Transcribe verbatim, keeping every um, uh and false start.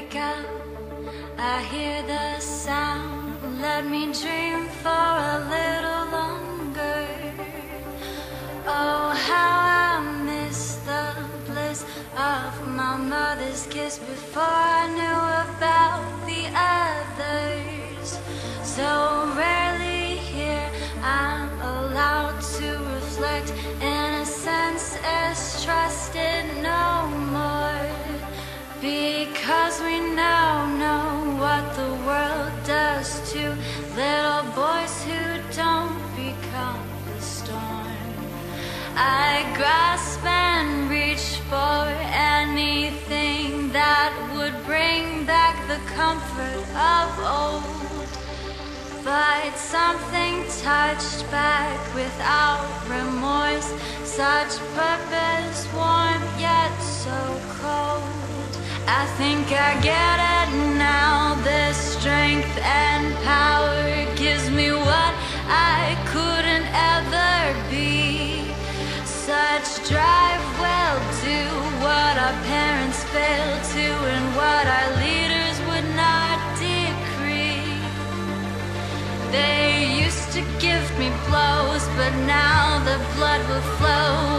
wake up, I hear the sound. Let me dream for a little longer. Oh, how I miss the bliss of my mother's kiss before I knew about the others. So rarely here I'm allowed to reflect. Innocence is trusted no more, because we now know what the world does to little boys who don't become the storm. I grasp and reach for anything that would bring back the comfort of old, but something touched back without remorse, such purpose, warm yet so cold. I think I get it now. This strength and power gives me what I couldn't ever be. Such drive will do what our parents failed to, and what our leaders would not decree. They used to give me blows, but now the blood will flow